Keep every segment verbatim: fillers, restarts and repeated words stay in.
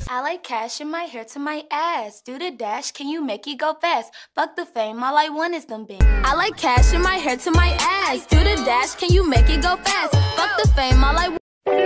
I like cash in my hair to my ass. Do the dash, can you make it go fast? Fuck the fame, all I want is them bands. I like cash in my hair to my ass. Do the dash, can you make it go fast? Fuck the fame, all I want.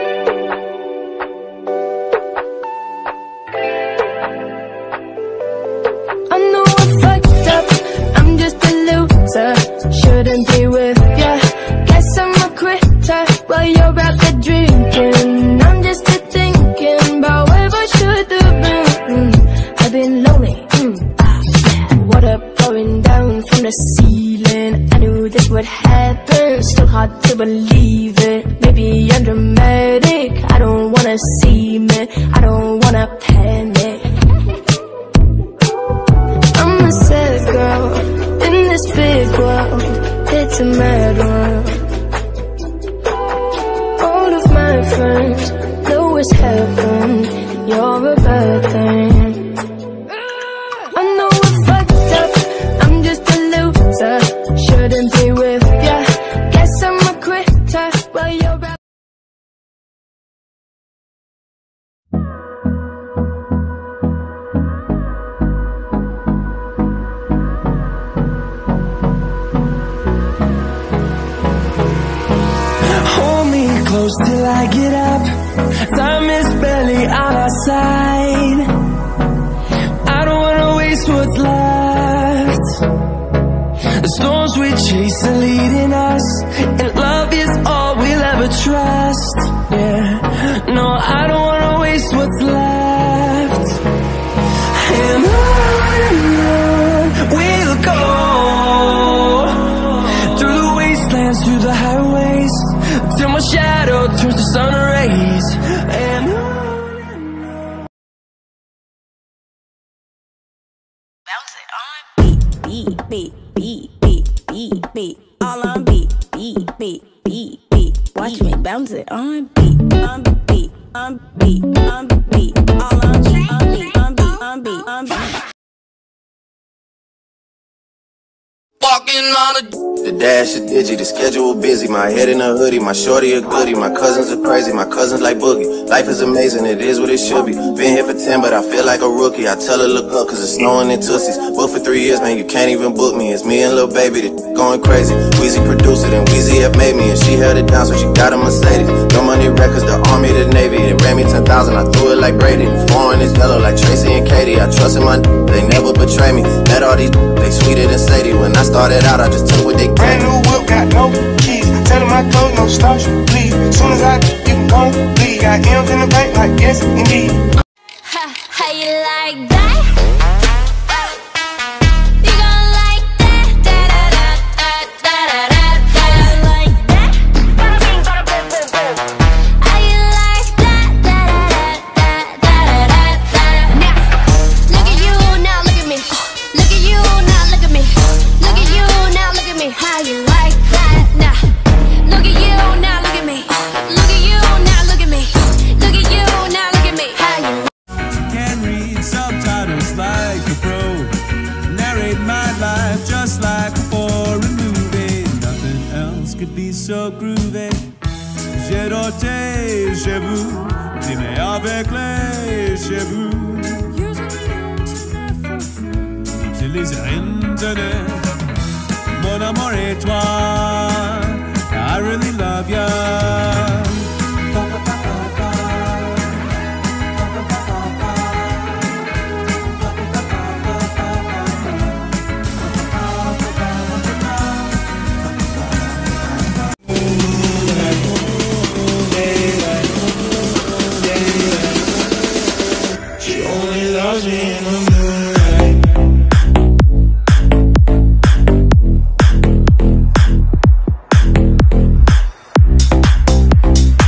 I know I fucked up, I'm just a loser. Shouldn't be with ya. Guess I'm a quitter while you're out there drinking. I'm just a thinking about where I should have been. mm, I've been lonely, mm, ah, yeah. Water pouring down from the ceiling. I knew this would happen, still hard to believe it. Maybe I'm dramatic, I don't wanna see me, I don't wanna panic. I'm a sad girl in this big world, it's a mad world. All of my friends know it's heaven, you're a bad thing. I know I fucked up, I'm just a loser. Shouldn't be with ya. Guess I'm a quitter while you're out. Close till I get up. Time is barely on our side. I don't wanna waste what's left. The storms we chase are leading us, and love is all we'll ever trust. Yeah, no, I don't wanna waste what's left. And on and on we'll go, through the wastelands, through the highways, till my shadow turns to sun rays. And on and on. Bounce it on. Beat, beat, beat, beat, beat, beat. All on beat, beat, beat, beat, beat. Watch me bounce it on beat, on beat, on beat, on beat. All on beat, on beat, on beat, on beat, on beat. Walking on a the dash is digi, the schedule busy. My head in a hoodie, my shorty a goodie. My cousins are crazy, my cousins like Boogie. Life is amazing, it is what it should be. Been here for ten, but I feel like a rookie. I tell her look up, cause it's snowing in Tootsies. Booked for three years, man, you can't even book me. It's me and Lil Baby, the going crazy. Weezy produced it, and Weezy have made me. And she held it down, so she got a Mercedes. No money records, the army, the navy. It ran me ten thousand, I threw it like Brady. The foreign is yellow like Tracy and Katie. I trust in my they never betray me. Met all these, they sweeter than Sadie. When I started out, I just took what they brand new whip, got no keys. Tell them my clothes, no starch, please. Soon as I do, you can go leave. Got M's in the bank, like yes, indeed. Ha, how you like that? You gon' like that? Da da da da da da da. You like that? Bada bing, bada boom, boom, boom. How you like that? Da da da da da da da. Now, look at you, now look at me. Look at you, now look at me. Look at you, now look at me. How you like that? Now, look at you, now look at me. Look at you, now look at me. Look at you, now look at me. How you can read subtitles like a pro, narrate my life just like a foreign movie. Nothing else could be so groovy. J'ai doté chez vous, dîner avec les chez vous. J'utilise Internet, mon amour et toi, I really love ya. She only loves me in the moonlight.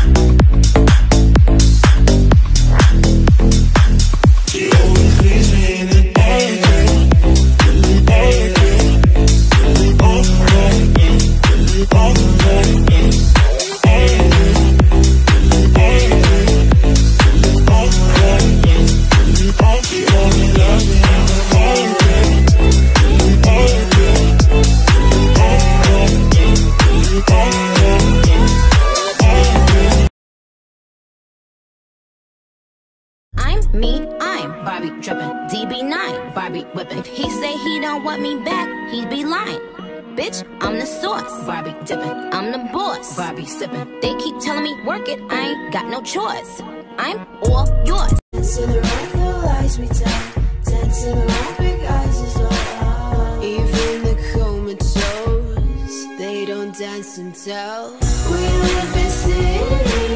me, I'm Barbie drippin', D B nine, Barbie whippin'. If he say he don't want me back, he'd be lying. Bitch, I'm the sauce, Barbie dippin'. I'm the boss, Barbie sippin'. They keep telling me work it, I ain't got no choice. I'm all yours. Dancing around the lies we tell, dancing around big eyes as well. Even the comatose, they don't dance and tell. We live in city.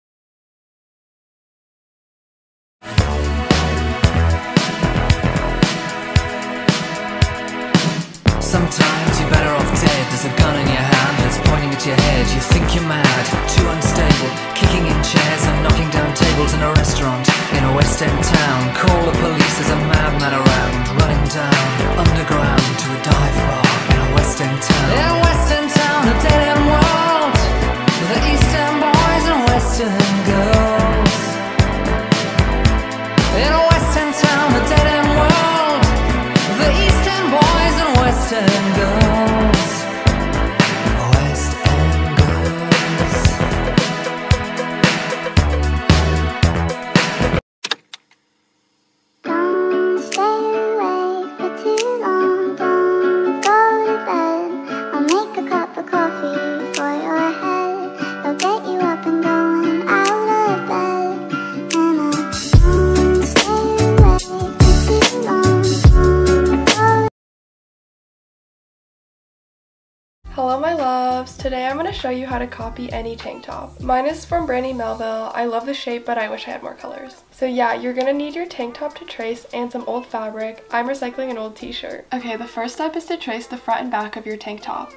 Sometimes you're better off dead. There's a gun in your hand that's pointing at your head. You think you're mad, too unstable, kicking in chairs and knocking down tables in a restaurant in a West End town. Call the police, there's a madman around, running down underground to a dive bar in a West End town. In a West End town, a dead end world, the East End boys and West End girls. In a West End town, a dead end world, the East End boys and West End girls. West End girls. Don't stay awake for too long. Don't go to bed. I'll make a cup of coffee for your head. I'll get you up and going out of bed. And I don't stay awake for too long. Don't go. Hello my loves! Today I'm going to show you how to copy any tank top. Mine is from Brandy Melville. I love the shape, but I wish I had more colors. So yeah, you're going to need your tank top to trace and some old fabric. I'm recycling an old t-shirt. Okay, the first step is to trace the front and back of your tank top.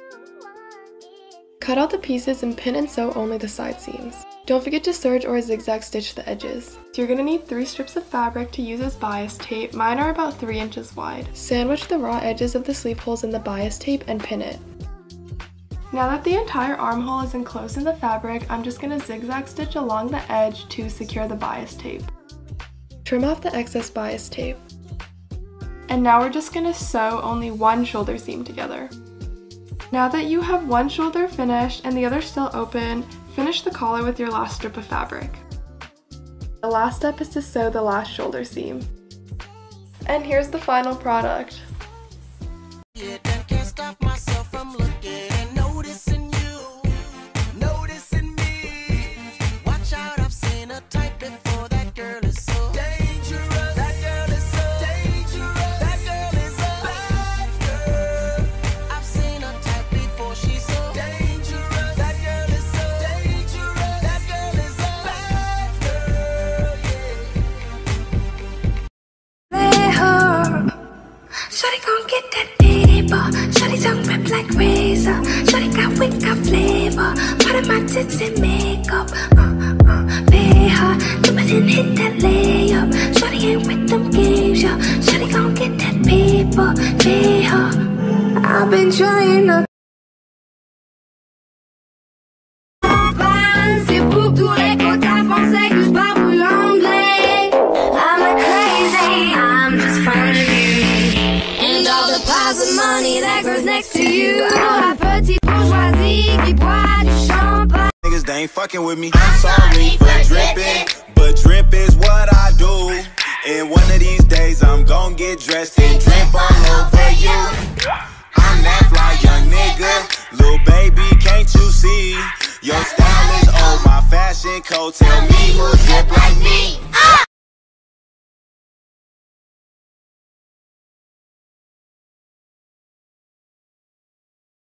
Cut out the pieces and pin and sew only the side seams. Don't forget to serge or zigzag stitch the edges. So you're going to need three strips of fabric to use as bias tape. Mine are about three inches wide. Sandwich the raw edges of the sleeve holes in the bias tape and pin it. Now that the entire armhole is enclosed in the fabric, I'm just going to zigzag stitch along the edge to secure the bias tape. Trim off the excess bias tape. And now we're just going to sew only one shoulder seam together. Now that you have one shoulder finished and the other still open, finish the collar with your last strip of fabric. The last step is to sew the last shoulder seam. And here's the final product. Shawty gon' get that paper. Shawty tongue rip like razor. Shawty got wit, got flavor. Part of my tits and makeup. Uh, uh, pay her. Jump it and hit that layup. Shawty ain't with them games, yo. Shawty gon' get that paper. Pay her. I've been trying to. C'est pour tous les quotas français que je parle l'anglais. I'm not crazy, I'm just funny. And all the piles of money that grows next to you. Oh, la petite bourgeoisie qui boit du champagne. Niggas, they ain't fucking with me. I'm sorry for dripping, but drip is what I do. And one of these days I'm gon' get dressed and drip all over you. I'm that fly young nigga, little baby, can't you see? Your style is old, my fashion code, tell me who drip like me. Ah!